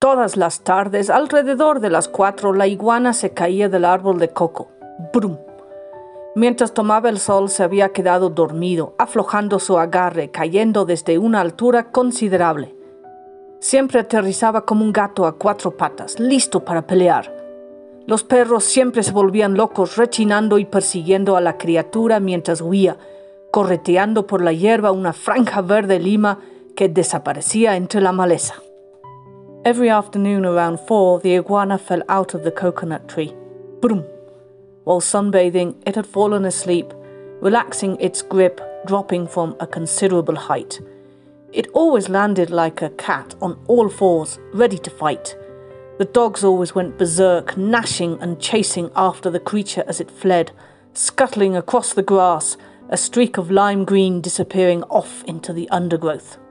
Todas las tardes, alrededor de las 4, la iguana se caía del árbol de coco. ¡Brum! Mientras tomaba el sol se había quedado dormido, aflojando su agarre, cayendo desde una altura considerable. Siempre aterrizaba como un gato a 4 patas, listo para pelear. Los perros siempre se volvían locos, rechinando y persiguiendo a la criatura mientras huía, correteando por la hierba una franja verde lima que desaparecía entre la maleza. Every afternoon around 4, the iguana fell out of the coconut tree. Boom! While sunbathing, it had fallen asleep, relaxing its grip, dropping from a considerable height. It always landed like a cat on all 4s, ready to fight. The dogs always went berserk, gnashing and chasing after the creature as it fled, scuttling across the grass, a streak of lime green disappearing off into the undergrowth.